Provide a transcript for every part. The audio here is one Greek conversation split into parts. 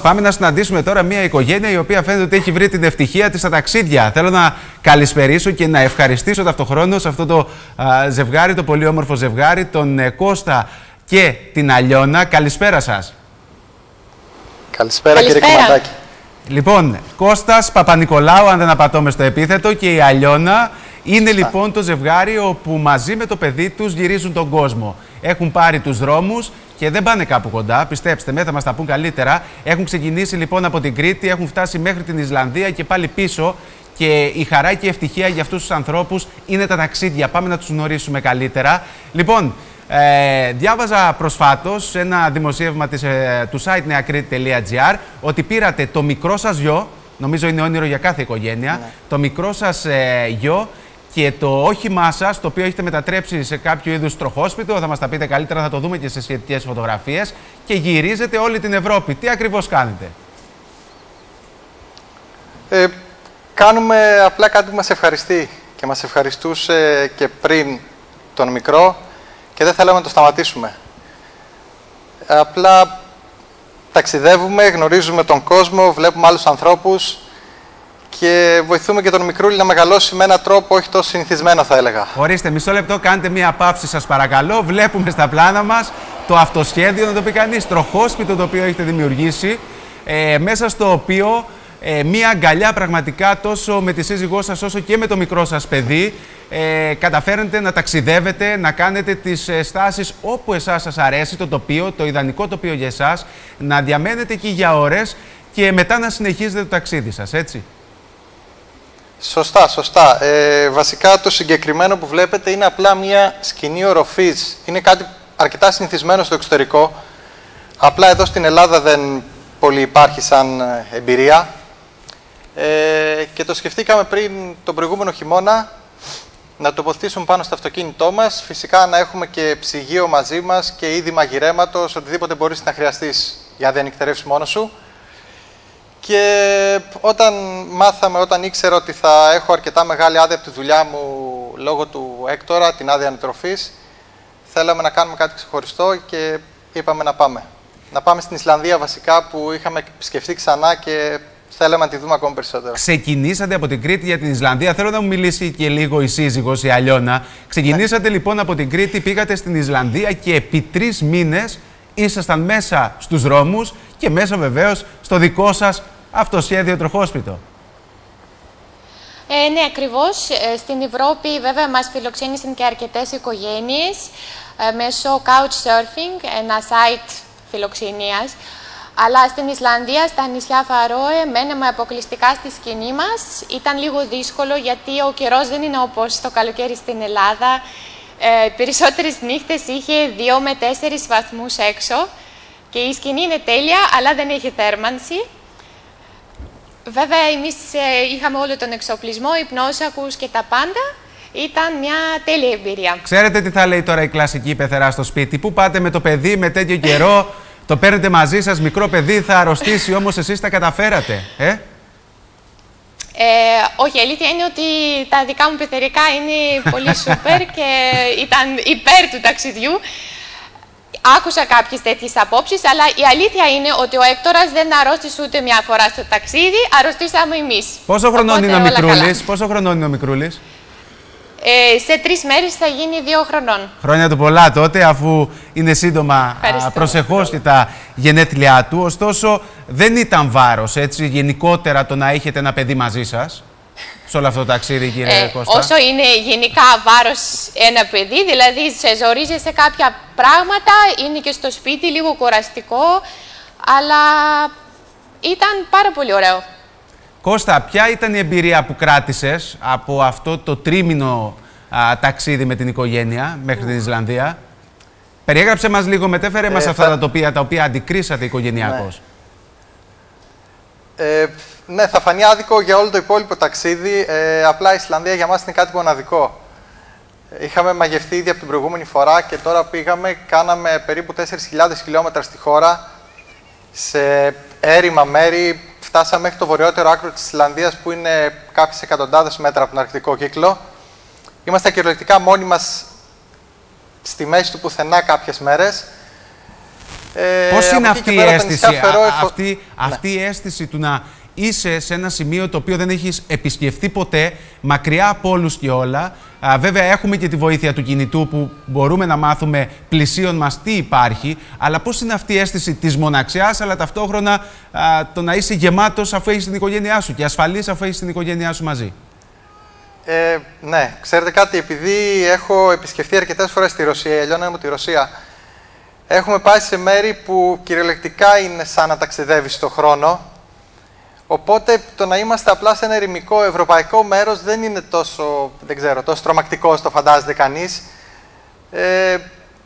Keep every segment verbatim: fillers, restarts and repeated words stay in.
πάμε να συναντήσουμε τώρα μια οικογένεια η οποία φαίνεται ότι έχει βρει την ευτυχία της στα ταξίδια. Θέλω να καλησπερίσω και να ευχαριστήσω ταυτοχρόνως αυτό το α, ζευγάρι, το πολύ όμορφο ζευγάρι, τον ε, Κώστα και την Αλιώνα. Καλησπέρα σας. Καλησπέρα, Καλησπέρα. κύριε Κομματάκη. Λοιπόν, Κώστας Παπα-Νικολάου, αν δεν απατώμε στο επίθετο, και η Αλιώνα είναι λοιπόν το ζευγάρι όπου μαζί με το παιδί τους γυρίζουν τον κόσμο. Έχουν πάρει τους δρόμους και δεν πάνε κάπου κοντά, πιστέψτε με, θα μας τα πούν καλύτερα. Έχουν ξεκινήσει λοιπόν από την Κρήτη, έχουν φτάσει μέχρι την Ισλανδία και πάλι πίσω. Και η χαρά και η ευτυχία για αυτούς τους ανθρώπους είναι τα ταξίδια. Πάμε να τους γνωρίσουμε καλύτερα. Λοιπόν, ε, διάβαζα προσφάτως ένα δημοσίευμα της, ε, του site νεακρήτη τελεία gr ότι πήρατε το μικρό σας γιο, νομίζω είναι όνειρο για κάθε οικογένεια, ναι. το μικρό σας ε, γιο και το όχημά σας, το οποίο έχετε μετατρέψει σε κάποιο είδους τροχόσπιτο, θα μας τα πείτε καλύτερα, θα το δούμε και σε σχετικές φωτογραφίες, και γυρίζετε όλη την Ευρώπη. Τι ακριβώς κάνετε? Ε, κάνουμε απλά κάτι που μας ευχαριστεί και μας ευχαριστούσε και πριν τον μικρό και δεν θέλαμε να το σταματήσουμε. Απλά ταξιδεύουμε, γνωρίζουμε τον κόσμο, βλέπουμε άλλους ανθρώπους και βοηθούμε και τον μικρούλι να μεγαλώσει με έναν τρόπο όχι τόσο συνηθισμένο, θα έλεγα. Ορίστε, μισό λεπτό, κάντε μία παύση σας παρακαλώ. Βλέπουμε στα πλάνα μας το αυτοσχέδιο, να το πει κανείς, τροχόσπιτο το οποίο έχετε δημιουργήσει, ε, μέσα στο οποίο ε, μία αγκαλιά πραγματικά τόσο με τη σύζυγό σας όσο και με το μικρό σας παιδί ε, καταφέρετε να ταξιδεύετε, να κάνετε τις ε, στάσεις όπου εσάς σας αρέσει το τοπίο, το ιδανικό τοπίο για εσάς, να διαμένετε εκεί για ώρες και μετά να συνεχίζετε το ταξίδι σας, έτσι? Σωστά, σωστά. Ε, βασικά το συγκεκριμένο που βλέπετε είναι απλά μια σκηνή οροφής. Είναι κάτι αρκετά συνηθισμένο στο εξωτερικό. Απλά εδώ στην Ελλάδα δεν πολύ υπάρχει σαν εμπειρία. Ε, και το σκεφτήκαμε πριν τον προηγούμενο χειμώνα να τοποθετήσουμε πάνω στο αυτοκίνητό μας. Φυσικά να έχουμε και ψυγείο μαζί μας και είδη μαγειρέματος, οτιδήποτε μπορείς να χρειαστείς για να διανυκτερεύσεις μόνος σου. Και όταν μάθαμε, όταν ήξερα ότι θα έχω αρκετά μεγάλη άδεια από τη δουλειά μου λόγω του έκτορα, την άδεια ανατροφής, θέλαμε να κάνουμε κάτι ξεχωριστό και είπαμε να πάμε. Να πάμε στην Ισλανδία βασικά, που είχαμε σκεφτεί ξανά και θέλαμε να τη δούμε ακόμη περισσότερο. Ξεκινήσατε από την Κρήτη για την Ισλανδία. Θέλω να μου μιλήσει και λίγο η σύζυγος, η Αλιώνα. Ξεκινήσατε ναι. λοιπόν από την Κρήτη, πήγατε στην Ισλανδία και επί τρεις μήνες ήσασταν μέσα στους δρόμους και μέσα βεβαίως στο δικό σας αυτοσχέδιο τροχόσπιτο. Ε, ναι, ακριβώς. Ε, στην Ευρώπη βέβαια μας φιλοξένησαν και αρκετές οικογένειες ε, μέσω Couchsurfing, ένα site φιλοξενίας. Αλλά στην Ισλανδία, στα νησιά Φαρόε, μέναμε αποκλειστικά στη σκηνή μας. Ήταν λίγο δύσκολο γιατί ο καιρός δεν είναι όπως το καλοκαίρι στην Ελλάδα. Ε, περισσότερες νύχτες είχε δύο με τέσσερις βαθμούς έξω και η σκηνή είναι τέλεια, αλλά δεν έχει θέρμανση. Βέβαια, εμείς ε, είχαμε όλο τον εξοπλισμό, υπνόσακους και τα πάντα. Ήταν μια τέλεια εμπειρία. Ξέρετε τι θα λέει τώρα η κλασική πεθερά στο σπίτι? Πού πάτε με το παιδί με τέτοιο καιρό, το παίρνετε μαζί σας, μικρό παιδί θα αρρωστήσει, όμως εσείς τα καταφέρατε, ε? Ε, όχι, η αλήθεια είναι ότι τα δικά μου πεθερικά είναι πολύ σούπερ και ήταν υπέρ του ταξιδιού. Άκουσα κάποιες τέτοιες απόψεις, αλλά η αλήθεια είναι ότι ο έκτορας δεν αρρώστησε ούτε μια φορά στο ταξίδι, αρρωστήσαμε εμείς. Πόσο χρονών είναι ο Μικρούλης? Πόσο χρονών είναι ο Μικρούλης? Ε, σε τρεις μέρες θα γίνει δύο χρονών. Χρόνια του πολλά τότε, αφού είναι σύντομα α, προσεχώς και τα γενέθλιά του. Ωστόσο, δεν ήταν βάρος, έτσι, γενικότερα το να έχετε ένα παιδί μαζί σας σε όλο αυτό το ταξίδι, κύριε ε, Κώστα? Όσο είναι γενικά βάρος ένα παιδί, δηλαδή σε ζορίζει σε κάποια πράγματα, είναι και στο σπίτι λίγο κουραστικό, αλλά ήταν πάρα πολύ ωραίο. Κώστα, ποια ήταν η εμπειρία που κράτησες από αυτό το τρίμηνο α, ταξίδι με την οικογένεια μέχρι την Ισλανδία? Περιέγραψε μας λίγο, μετέφερε ε, μας θα... αυτά τα τοπία τα οποία αντικρίσατε οικογενειακώς. Ναι. Ε, ναι, θα φανεί άδικο για όλο το υπόλοιπο ταξίδι. Ε, απλά η Ισλανδία για μας είναι κάτι μοναδικό. Είχαμε μαγευτεί ήδη από την προηγούμενη φορά και τώρα πήγαμε, κάναμε περίπου τέσσερις χιλιάδες χιλιόμετρα στη χώρα, σε έρημα μέρη. Φτάσαμε μέχρι το βορειότερο άκρο της Ισλανδίας, που είναι κάποιες εκατοντάδες μέτρα από τον αρκτικό κύκλο. Είμαστε κυριολεκτικά μόνοι μας στη μέση του πουθενά κάποιες μέρες. Ε, Πώς είναι αυτή η αίσθηση, φερώ, α, εφο... αυτή, ναι. αυτή η αίσθηση του να είσαι σε ένα σημείο το οποίο δεν έχεις επισκεφτεί ποτέ, μακριά από όλους και όλα. Α, βέβαια έχουμε και τη βοήθεια του κινητού που μπορούμε να μάθουμε πλησίον μας τι υπάρχει, αλλά πώς είναι αυτή η αίσθηση της μοναξιάς, αλλά ταυτόχρονα α, το να είσαι γεμάτος αφού έχεις την οικογένειά σου και ασφαλής αφού έχεις την οικογένειά σου μαζί. Ε, ναι, ξέρετε κάτι, επειδή έχω επισκεφτεί αρκετές φορές τη Ρωσία, η Αλιώνα μου τη Ρωσία, έχουμε πάει σε μέρη που κυριολεκτικά είναι σαν να ταξιδεύεις στον χρόνο. Οπότε το να είμαστε απλά σε ένα ερημικό ευρωπαϊκό μέρος δεν είναι τόσο, δεν ξέρω, τόσο τρομακτικό όσο το φαντάζεται κανείς. Ε,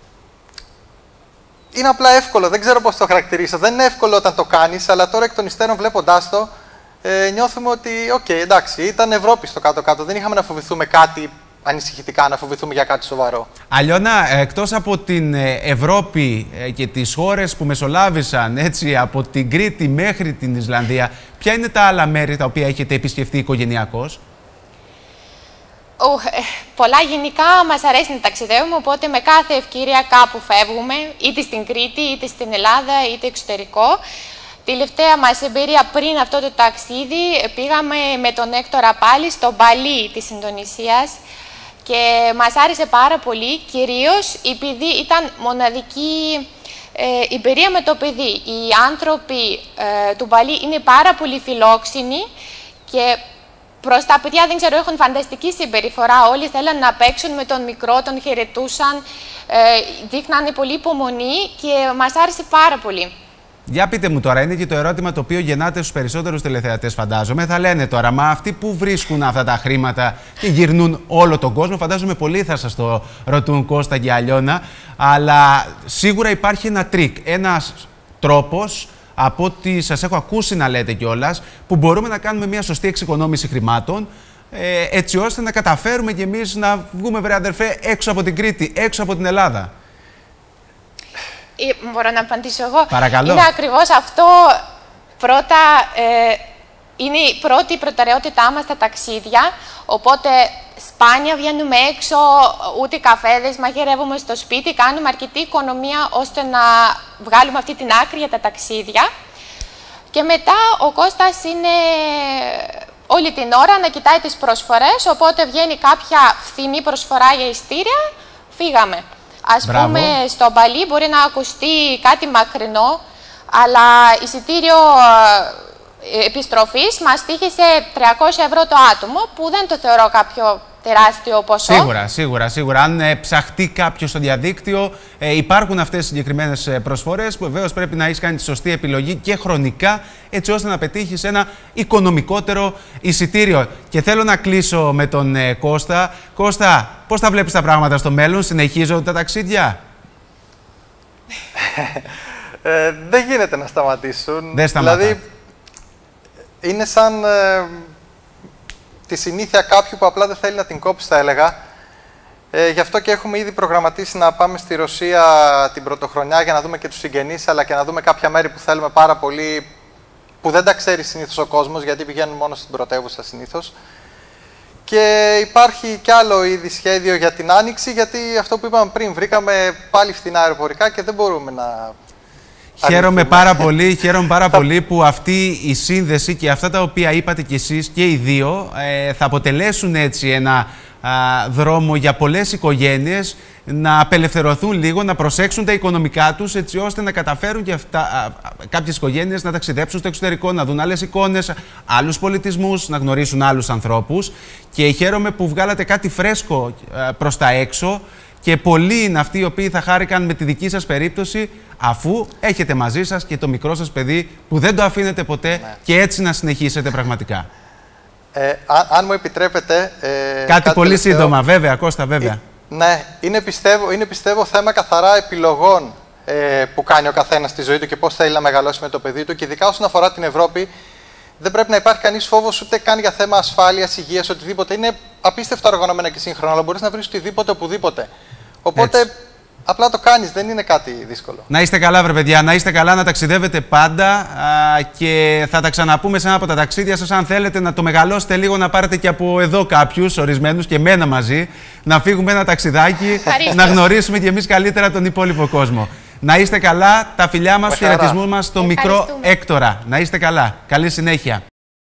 είναι απλά εύκολο, δεν ξέρω πώς το χαρακτηρίσω. Δεν είναι εύκολο όταν το κάνεις, αλλά τώρα εκ των υστέρων βλέποντάς το, ε, νιώθουμε ότι, οκ, okay, εντάξει, ήταν Ευρώπη στο κάτω-κάτω. Δεν είχαμε να φοβηθούμε κάτι ανησυχητικά, να φοβηθούμε για κάτι σοβαρό. Αλιώνα, εκτός από την Ευρώπη και τις χώρες που μεσολάβησαν, έτσι, από την Κρήτη μέχρι την Ισλανδία, ποια είναι τα άλλα μέρη τα οποία έχετε επισκεφτεί οικογενειακώς? Uh, πολλά γενικά μας αρέσει να ταξιδεύουμε, οπότε με κάθε ευκαιρία κάπου φεύγουμε, είτε στην Κρήτη, είτε στην Ελλάδα, είτε εξωτερικό. Τελευταία μας εμπειρία πριν αυτό το ταξίδι, πήγαμε με τον Έκτορα πάλι στο Μπαλί της Ινδονησίας και μας άρεσε πάρα πολύ, κυρίως επειδή ήταν μοναδική ε, εμπειρία με το παιδί. Οι άνθρωποι ε, του Μπαλί είναι πάρα πολύ φιλόξενοι και προς τα παιδιά, δεν ξέρω, έχουν φανταστική συμπεριφορά. Όλοι θέλαν να παίξουν με τον μικρό, τον χαιρετούσαν, ε, δείχνανε πολύ υπομονή και μας άρεσε πάρα πολύ. Για πείτε μου τώρα, είναι και το ερώτημα το οποίο γεννάται στους περισσότερους τηλεθεατές, φαντάζομαι. Θα λένε τώρα, μα αυτοί που βρίσκουν αυτά τα χρήματα και γυρνούν όλο τον κόσμο, φαντάζομαι πολλοί θα σας το ρωτούν, Κώστα και Αλιώνα, αλλά σίγουρα υπάρχει ένα τρίκ, ένας τρόπος, από ό,τι σας έχω ακούσει να λέτε κιόλας, που μπορούμε να κάνουμε μια σωστή εξοικονόμηση χρημάτων, ε, έτσι ώστε να καταφέρουμε κι εμείς να βγούμε, βρε αδερφέ, έξω από την Κρήτη, έξω από την Ελλάδα. Μπορώ να απαντήσω εγώ. Παρακαλώ. Είναι ακριβώς αυτό. Πρώτα, ε, είναι η πρώτη προτεραιότητά μας τα ταξίδια, οπότε σπάνια βγαίνουμε έξω, ούτε καφέδες, μαγειρεύουμε στο σπίτι, κάνουμε αρκετή οικονομία ώστε να βγάλουμε αυτή την άκρη για τα ταξίδια. Και μετά ο Κώστας είναι όλη την ώρα να κοιτάει τις προσφορές, οπότε βγαίνει κάποια φθηνή προσφορά για ειστήρια, φύγαμε. Ας Μπράβο. πούμε, στο Μπαλί μπορεί να ακουστεί κάτι μακρινό, αλλά εισιτήριο ε, επιστροφής μας τύχησε τριακόσια ευρώ το άτομο, που δεν το θεωρώ κάποιο τεράστιο ποσό. Σίγουρα, σίγουρα, σίγουρα. Αν ε, ψαχτεί κάποιο στο διαδίκτυο, ε, υπάρχουν αυτές οι συγκεκριμένες ε, προσφορές που βεβαίως πρέπει να έχεις κάνει τη σωστή επιλογή και χρονικά, έτσι ώστε να πετύχεις ένα οικονομικότερο εισιτήριο. Και θέλω να κλείσω με τον ε, Κώστα. Κώστα, πώς θα βλέπεις τα πράγματα στο μέλλον, συνεχίζονται τα ταξίδια? ε, δεν γίνεται να σταματήσουν. Δεν σταματά. Δηλαδή, είναι σαν ε, τη συνήθεια κάποιου που απλά δεν θέλει να την κόψει, θα έλεγα. Ε, γι' αυτό και έχουμε ήδη προγραμματίσει να πάμε στη Ρωσία την πρωτοχρονιά για να δούμε και τους συγγενείς, αλλά και να δούμε κάποια μέρη που θέλουμε πάρα πολύ, που δεν τα ξέρει συνήθως ο κόσμος, γιατί πηγαίνουν μόνο στην πρωτεύουσα συνήθως. Και υπάρχει κι άλλο ήδη σχέδιο για την Άνοιξη, γιατί αυτό που είπαμε πριν, βρήκαμε πάλι φθηνά αεροπορικά και δεν μπορούμε να... Χαίρομαι πάρα πολύ, χαίρομαι πάρα πολύ που αυτή η σύνδεση και αυτά τα οποία είπατε κι εσείς και οι δύο ε, θα αποτελέσουν έτσι ένα α, δρόμο για πολλές οικογένειες να απελευθερωθούν λίγο, να προσέξουν τα οικονομικά τους, έτσι ώστε να καταφέρουν και αυτά, α, κάποιες οικογένειες να ταξιδέψουν στο εξωτερικό, να δουν άλλες εικόνες, άλλους πολιτισμούς, να γνωρίσουν άλλους ανθρώπους. Και χαίρομαι που βγάλατε κάτι φρέσκο α, προς τα έξω. Και πολλοί είναι αυτοί οι οποίοι θα χάρηκαν με τη δική σας περίπτωση, αφού έχετε μαζί σας και το μικρό σας παιδί που δεν το αφήνετε ποτέ, ναι. Και έτσι να συνεχίσετε πραγματικά. Ε, αν, αν μου επιτρέπετε... Ε, κάτι, κάτι πολύ τελευταίο. σύντομα, βέβαια, Κώστα, βέβαια. Ε, ναι, είναι πιστεύω, είναι πιστεύω θέμα καθαρά επιλογών ε, που κάνει ο καθένας στη ζωή του και πώς θέλει να μεγαλώσει με το παιδί του. Και ειδικά όσον αφορά την Ευρώπη, δεν πρέπει να υπάρχει κανείς φόβος ούτε καν για θέμα ασφάλειας, υγείας, οτιδήποτε. Είναι απίστευτα οργανωμένα και σύγχρονα, αλλά μπορείς να βρεις οτιδήποτε, οπουδήποτε. Οπότε έτσι. Απλά το κάνεις, δεν είναι κάτι δύσκολο. Να είστε καλά, βρε παιδιά, να είστε καλά, να ταξιδεύετε πάντα α, και θα τα ξαναπούμε σε ένα από τα ταξίδια σας. Αν θέλετε να το μεγαλώσετε λίγο, να πάρετε και από εδώ κάποιους ορισμένους και εμένα μαζί, να φύγουμε ένα ταξιδάκι, να γνωρίσουμε κι εμείς καλύτερα τον υπόλοιπο κόσμο. Να είστε καλά, τα φιλιά μας, χαιρετισμού μας στο μικρό Ευχαριστούμε. Έκτορα. Να είστε καλά. Καλή συνέχεια.